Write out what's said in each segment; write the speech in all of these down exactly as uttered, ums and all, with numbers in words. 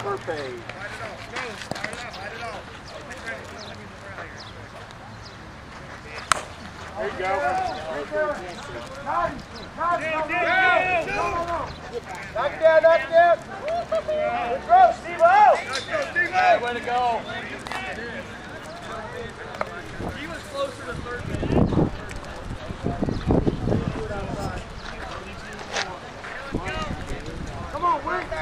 over page. There you go. Knock it down, knock it down. Good throw, Steve-O. Way to go. He was closer to third base. Come on, win.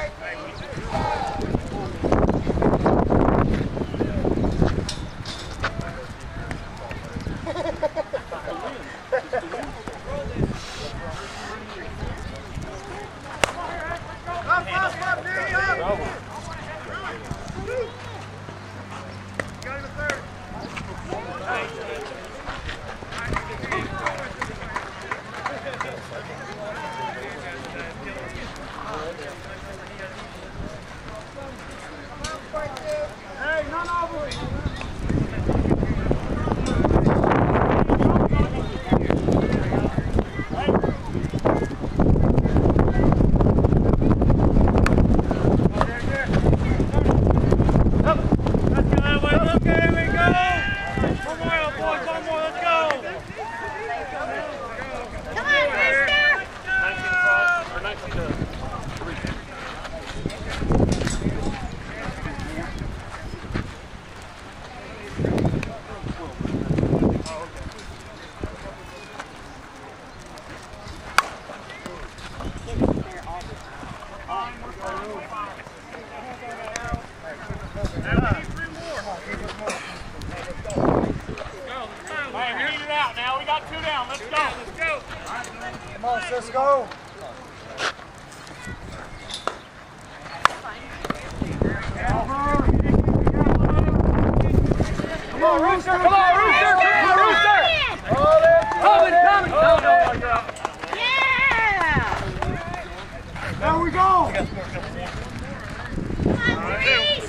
Come on, Cisco. Come on, Rooster! Come on, Rooster! Come on, Rooster! Coming, coming! No, no, no. Yeah! There we go! Come on, Reese!